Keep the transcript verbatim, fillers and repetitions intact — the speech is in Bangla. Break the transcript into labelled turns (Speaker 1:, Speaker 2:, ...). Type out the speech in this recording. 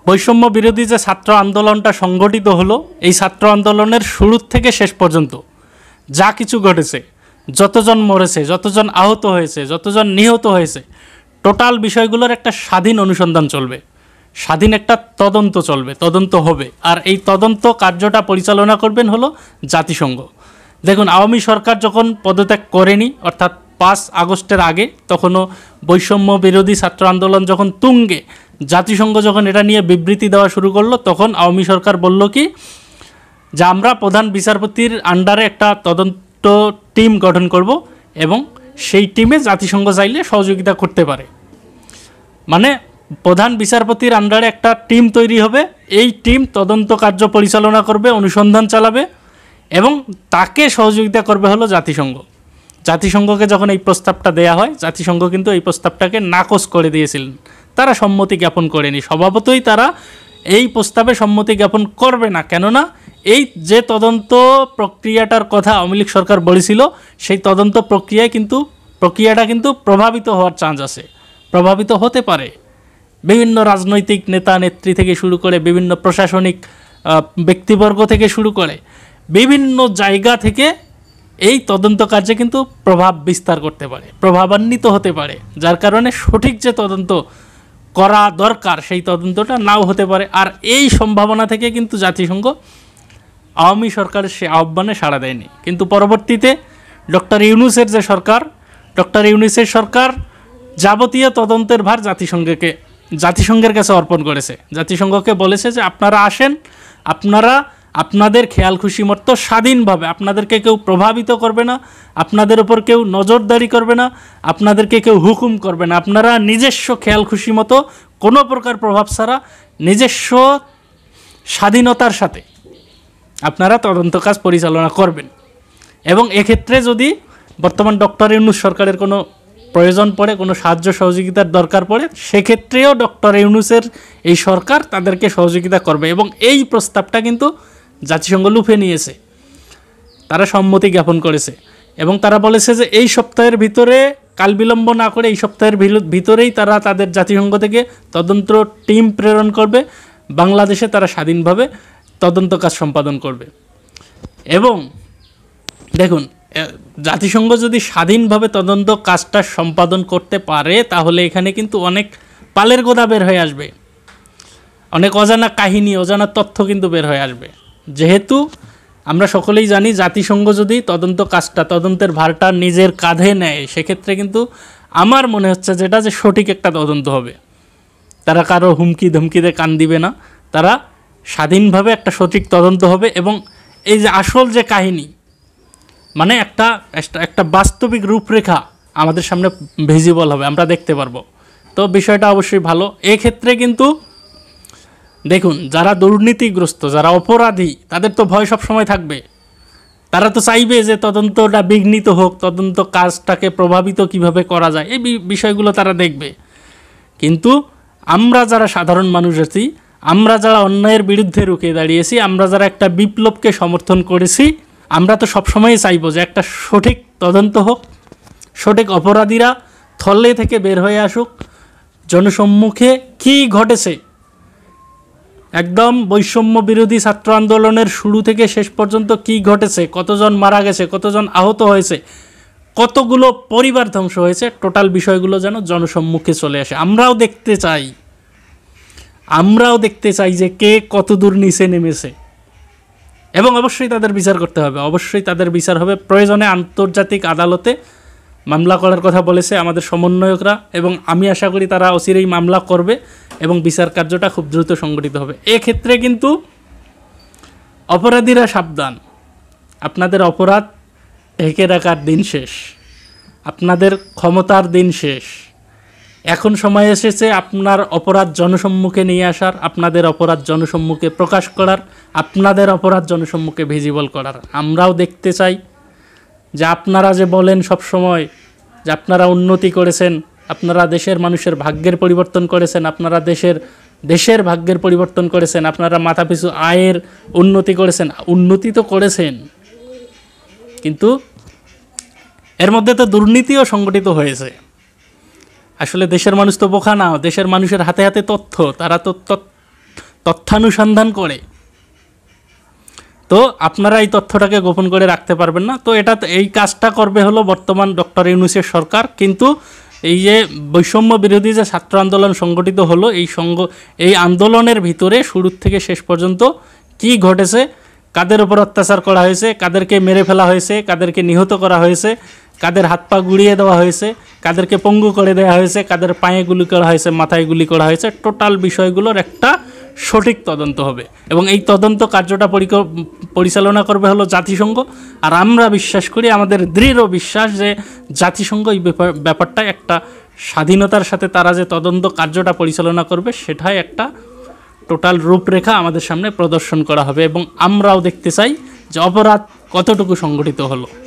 Speaker 1: বৈষম্য বিরোধী যে ছাত্র আন্দোলনটা সংগঠিত হলো, এই ছাত্র আন্দোলনের শুরু থেকে শেষ পর্যন্ত যা কিছু ঘটেছে, যতজন মরেছে, যতজন আহত হয়েছে, যতজন নিহত হয়েছে, টোটাল বিষয়গুলোর একটা স্বাধীন অনুসন্ধান চলবে, স্বাধীন একটা তদন্ত চলবে, তদন্ত হবে। আর এই তদন্ত কার্যটা পরিচালনা করবেন হলো জাতিসংঘ। দেখুন, আওয়ামী সরকার যখন পদত্যাগ করেনি, অর্থাৎ পাঁচ আগস্টের আগে, তখনও বৈষম্য বিরোধী ছাত্র আন্দোলন যখন তুঙ্গে, জাতিসংঘ যখন এটা নিয়ে বিবৃতি দেওয়া শুরু করলো, তখন আওয়ামী সরকার বলল কি, যে আমরা প্রধান বিচারপতির আন্ডারে একটা তদন্ত টিম গঠন করব এবং সেই টিমে জাতিসংঘ চাইলে সহযোগিতা করতে পারে। মানে প্রধান বিচারপতির আন্ডারে একটা টিম তৈরি হবে, এই টিম তদন্ত কার্য পরিচালনা করবে, অনুসন্ধান চালাবে এবং তাকে সহযোগিতা করবে হলো জাতিসংঘ। জাতিসংঘকে যখন এই প্রস্তাবটা দেয়া হয়, জাতিসংঘ কিন্তু এই প্রস্তাবটাকে নাকচ করে দিয়েছিলেন, তারা সম্মতি জ্ঞাপন করেনি। স্বভাবতই তারা এই প্রস্তাবে সম্মতি জ্ঞাপন করবে না, কেননা এই যে তদন্ত প্রক্রিয়াটার কথা আওয়ামী লীগ সরকার বলেছিল, সেই তদন্ত প্রক্রিয়ায় কিন্তু প্রক্রিয়াটা কিন্তু প্রভাবিত হওয়ার চান্স আছে, প্রভাবিত হতে পারে। বিভিন্ন রাজনৈতিক নেতা নেত্রী থেকে শুরু করে, বিভিন্ন প্রশাসনিক ব্যক্তিবর্গ থেকে শুরু করে, বিভিন্ন জায়গা থেকে এই তদন্ত কার্যে কিন্তু প্রভাব বিস্তার করতে পারে, প্রভাবান্বিত হতে পারে, যার কারণে সঠিক যে তদন্ত করা দরকার সেই তদন্তটা নাও হতে পারে। আর এই সম্ভাবনা থেকে কিন্তু জাতিসংঘ আওয়ামী সরকারের সে আহ্বানে সাড়া দেয়নি। কিন্তু পরবর্তীতে ডক্টর ইউনূসের যে সরকার, ডক্টর ইউনূসের সরকার যাবতীয় তদন্তের ভার জাতিসংঘকে জাতিসংঘের কাছে অর্পণ করেছে। জাতিসংঘকে বলেছে যে আপনারা আসেন, আপনারা আপনাদের খেয়াল খুশি মতো স্বাধীনভাবে, আপনাদেরকে কেউ প্রভাবিত করবে না, আপনাদের ওপর কেউ নজরদারি করবে না, আপনাদেরকে কেউ হুকুম করবে না, আপনারা নিজস্ব খেয়াল খুশি মতো কোনো প্রকার প্রভাব ছাড়া নিজস্ব স্বাধীনতার সাথে আপনারা তদন্ত কাজ পরিচালনা করবেন। এবং এক্ষেত্রে যদি বর্তমান ডক্টর ইউনূস সরকারের কোনো প্রয়োজন পড়ে, কোনো সাহায্য সহযোগিতার দরকার পড়ে, সেক্ষেত্রেও ডক্টর ইউনূসের এই সরকার তাদেরকে সহযোগিতা করবে। এবং এই প্রস্তাবটা কিন্তু জাতিসংঘ লুফে নিয়েছে, তারা সম্মতি জ্ঞাপন করেছে এবং তারা বলেছে যে এই সপ্তাহের ভিতরে, কাল বিলম্ব না করে এই সপ্তাহের ভিতরেই তারা তাদের জাতিসংঘ থেকে তদন্ত টিম প্রেরণ করবে, বাংলাদেশে তারা স্বাধীনভাবে তদন্ত কাজ সম্পাদন করবে। এবং দেখুন, জাতিসংঘ যদি স্বাধীনভাবে তদন্ত কাজটা সম্পাদন করতে পারে, তাহলে এখানে কিন্তু অনেক পালের গোদা বের হয়ে আসবে, অনেক অজানা কাহিনী, অজানা তথ্য কিন্তু বের হয়ে আসবে। যেহেতু আমরা সকলেই জানি, জাতিসংঘ যদি তদন্ত কাজটা, তদন্তের ভারটা নিজের কাঁধে নেয়, সেক্ষেত্রে কিন্তু আমার মনে হচ্ছে যেটা যে সঠিক একটা তদন্ত হবে। তারা কারো হুমকি ধমকিতে কান দিবে না, তারা স্বাধীনভাবে একটা সঠিক তদন্ত হবে এবং এই যে আসল যে কাহিনী, মানে একটা একটা বাস্তবিক রূপরেখা আমাদের সামনে ভিজিবল হবে, আমরা দেখতে পারবো। তো বিষয়টা অবশ্যই ভালো। এক্ষেত্রে কিন্তু দেখুন, যারা দুর্নীতিগ্রস্ত, যারা অপরাধী, তাদের তো ভয় সব সময় থাকবে। তারা তো চাইবে যে তদন্তটা বিঘ্নিত হোক, তদন্ত কাজটাকে প্রভাবিত কিভাবে করা যায়, এই বিষয়গুলো তারা দেখবে। কিন্তু আমরা যারা সাধারণ মানুষ আছি, আমরা যারা অন্যায়ের বিরুদ্ধে রুখে দাঁড়িয়েছি, আমরা যারা একটা বিপ্লবকে সমর্থন করেছি, আমরা তো সবসময়ই চাইবো যে একটা সঠিক তদন্ত হোক, সঠিক অপরাধীরা থলে থেকে বের হয়ে আসুক, জনসম্মুখে কী ঘটেছে, একদম বৈষম্য বিরোধী ছাত্র আন্দোলনের শুরু থেকে শেষ পর্যন্ত কি ঘটেছে, কতজন মারা গেছে, কতজন আহত হয়েছে, কতগুলো পরিবার ধ্বংস হয়েছে, টোটাল বিষয়গুলো যেন জনসম্মুখে চলে আসে। আমরাও দেখতে চাই, আমরাও দেখতে চাই যে কে কত দূর নিচে নেমেছে। এবং অবশ্যই তাদের বিচার করতে হবে, অবশ্যই তাদের বিচার হবে। প্রয়োজনে আন্তর্জাতিক আদালতে মামলা করার কথা বলেছে আমাদের সমন্বয়করা, এবং আমি আশা করি তারা অচিরেই মামলা করবে এবং বিচার কার্যটা খুব দ্রুত সংগঠিত হবে। এক্ষেত্রে কিন্তু অপরাধীরা সাবধান, আপনাদের অপরাধ ঢেকে রাখার দিন শেষ, আপনাদের ক্ষমতার দিন শেষ। এখন সময় এসেছে আপনার অপরাধ জনসম্মুখে নিয়ে আসার, আপনাদের অপরাধ জনসম্মুখে প্রকাশ করার, আপনাদের অপরাধ জনসম্মুখে ভিজিবল করার। আমরাও দেখতে চাই যে আপনারা যে বলেন সব সময় যে আপনারা উন্নতি করেছেন, আপনারা দেশের মানুষের ভাগ্যের পরিবর্তন করেছেন, আপনারা দেশের দেশের ভাগ্যের পরিবর্তন করেছেন, আপনারা মাথাপিছু আয়ের উন্নতি করেছেন। উন্নতি তো করেছেন, কিন্তু এর মধ্যে তো দুর্নীতিও সংগঠিত হয়েছে। আসলে দেশের মানুষ তো বোকা না, দেশের মানুষের হাতে হাতে তথ্য, তারা তো তথ্যানুসন্ধান করে, তো আপনারা এই তথ্যটাকে গোপন করে রাখতে পারবেন না। তো এটা এই কাজটা করবে হলো বর্তমান ডক্টর ইউনূসের সরকার। কিন্তু এই যে বৈষম্য বিরোধী যে ছাত্র আন্দোলন সংগঠিত হলো, এই সঙ্গ এই আন্দোলনের ভিতরে শুরু থেকে শেষ পর্যন্ত কি ঘটেছে, কাদের উপর অত্যাচার করা হয়েছে, কাদেরকে মেরে ফেলা হয়েছে, কাদেরকে নিহত করা হয়েছে, কাদের হাত পা গুড়িয়ে দেওয়া হয়েছে, কাদেরকে পঙ্গু করে দেওয়া হয়েছে, কাদের পায়ে গুলি করা হয়েছে, মাথায় গুলি করা হয়েছে, টোটাল বিষয়গুলোর একটা সঠিক তদন্ত হবে। এবং এই তদন্ত কার্যটা পরিচালনা করবে হলো জাতিসংঘ। আর আমরা বিশ্বাস করি, আমাদের দৃঢ় বিশ্বাস যে জাতিসংঘ এই ব্যাপার ব্যাপারটা একটা স্বাধীনতার সাথে তারা যে তদন্ত কার্যটা পরিচালনা করবে, সেটাই একটা টোটাল রূপরেখা আমাদের সামনে প্রদর্শন করা হবে। এবং আমরাও দেখতে চাই যে অপরাধ কতটুকু সংগঠিত হলো।